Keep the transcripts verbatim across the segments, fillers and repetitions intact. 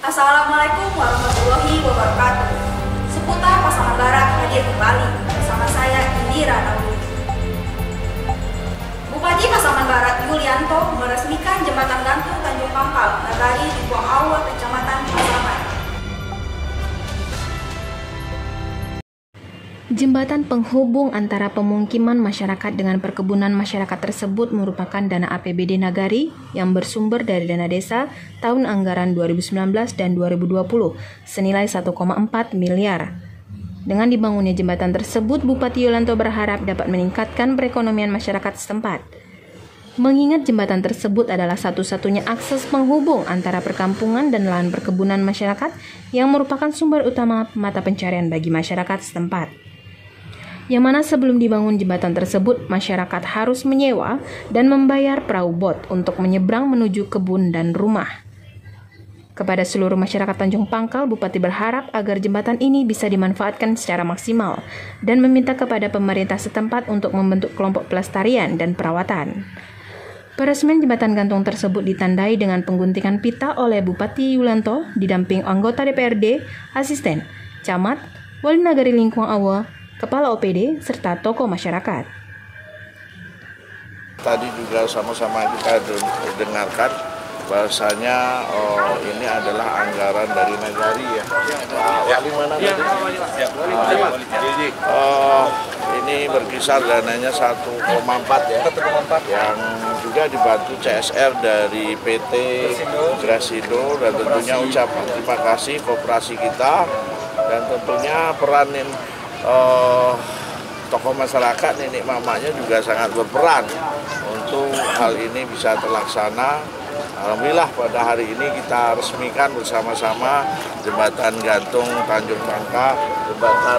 Assalamualaikum warahmatullahi wabarakatuh. Seputar Pasaman Barat hadir kembali bersama saya Indira Nauli. Bupati Pasaman Barat Yulianto meresmikan jembatan gantung Tanjung Pangkal Nagari di Buang Awa, Kecamatan Pasaman. Jembatan penghubung antara pemukiman masyarakat dengan perkebunan masyarakat tersebut merupakan dana A P B D Nagari yang bersumber dari dana desa tahun anggaran dua ribu sembilan belas dan dua ribu dua puluh senilai satu koma empat miliar. Dengan dibangunnya jembatan tersebut, Bupati Yulianto berharap dapat meningkatkan perekonomian masyarakat setempat. Mengingat jembatan tersebut adalah satu-satunya akses penghubung antara perkampungan dan lahan perkebunan masyarakat yang merupakan sumber utama mata pencarian bagi masyarakat setempat. Yang mana sebelum dibangun jembatan tersebut, masyarakat harus menyewa dan membayar perahu bot untuk menyeberang menuju kebun dan rumah. Kepada seluruh masyarakat Tanjung Pangkal, Bupati berharap agar jembatan ini bisa dimanfaatkan secara maksimal dan meminta kepada pemerintah setempat untuk membentuk kelompok pelestarian dan perawatan. Peresmian jembatan gantung tersebut ditandai dengan pengguntingan pita oleh Bupati Yulianto didamping anggota D P R D, asisten, camat, wali nagari Lingkuang Awa, kepala O P D, serta tokoh masyarakat. Tadi juga sama-sama kita dengarkan bahwasanya oh, ini adalah anggaran dari Nagari ya. Wali mana tadi? Oh, ini berkisar dananya satu koma empat ya, yang juga dibantu C S R dari P T Grasindo, dan tentunya ucapan terima kasih koperasi kita, dan tentunya peranin Uh, tokoh masyarakat, nenek mamanya juga sangat berperan untuk hal ini bisa terlaksana. Alhamdulillah pada hari ini kita resmikan bersama-sama jembatan gantung Tanjung Pangkal, jembatan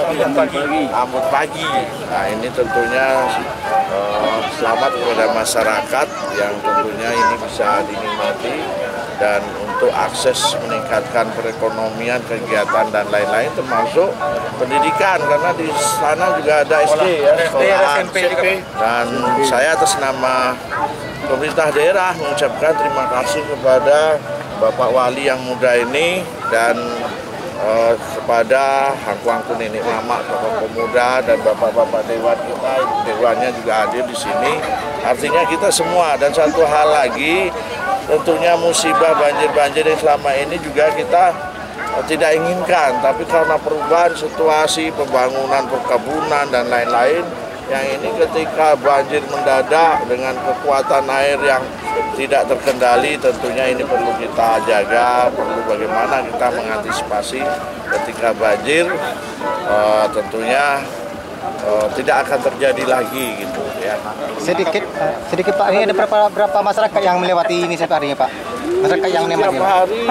Ambut Pagi. Nah ini tentunya uh, selamat kepada masyarakat yang tentunya ini bisa dinikmati, dan untuk akses meningkatkan perekonomian, kegiatan dan lain-lain termasuk pendidikan, karena di sana juga ada S D ya, sekolahan. Dan saya atas nama pemerintah daerah mengucapkan terima kasih kepada Bapak Wali yang muda ini, dan eh, kepada hangku-hangku nenek mama, tokoh pemuda, dan bapak-bapak dewan kita, dewannya juga hadir di sini. Artinya kita semua, dan satu hal lagi, tentunya musibah banjir-banjir yang selama ini juga kita tidak inginkan, tapi karena perubahan situasi, pembangunan perkebunan dan lain-lain, yang ini ketika banjir mendadak dengan kekuatan air yang tidak terkendali, tentunya ini perlu kita jaga, perlu bagaimana kita mengantisipasi ketika banjir, uh, tentunya uh, tidak akan terjadi lagi gitu ya. Sedikit, sedikit Pak, ini ada berapa berapa masyarakat yang melewati ini setiap harinya Pak? Masyarakat yang melewati hari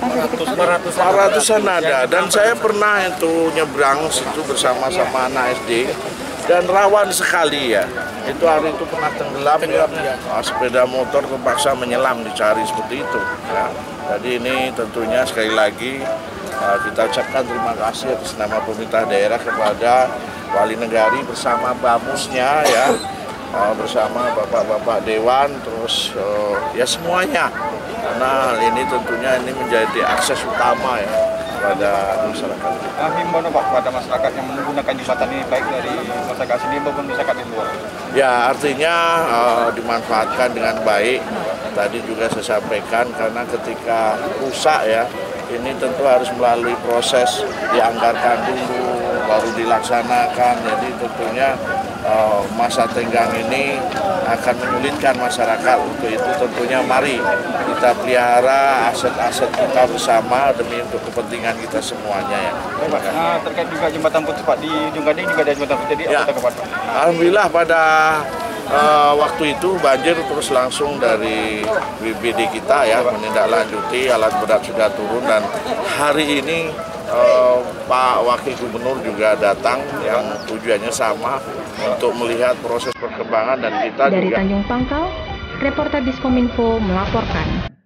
ratusan ada, dan saya pernah itu nyebrang situ bersama-sama anak S D, dan rawan sekali ya. Itu hari itu pernah tenggelam ya, sepeda motor terpaksa menyelam dicari seperti itu ya. Jadi ini tentunya sekali lagi kita ucapkan terima kasih atas nama pemerintah daerah kepada Wali Nagari bersama bamusnya ya, bersama bapak-bapak dewan, terus ya semuanya, karena hal ini tentunya ini menjadi akses utama ya pada masyarakat. Himbauan Pak kepada masyarakat yang menggunakan jembatan ini, baik dari masyarakat sini maupun masyarakat di luar. Ya artinya uh, dimanfaatkan dengan baik. Tadi juga saya sampaikan, karena ketika rusak ya, ini tentu harus melalui proses dianggarkan dulu, baru dilaksanakan. Jadi tentunya uh, masa tenggang ini akan menyulitkan masyarakat. Untuk itu tentunya mari kita pelihara aset-aset kita bersama demi untuk kepentingan kita semuanya ya. Nah, terkait juga jembatan putus Pak, di Ujung Gading juga ada jembatan putus. Jadi ya. apa Pak? Alhamdulillah pada uh, waktu itu banjir terus langsung dari B B D kita ya menindaklanjuti, alat berat sudah turun, dan hari ini uh, Pak Wakil Gubernur juga datang yang tujuannya sama untuk melihat proses perkembangan, dan kita dari juga Tanjung Pangkal, reporter Diskominfo melaporkan.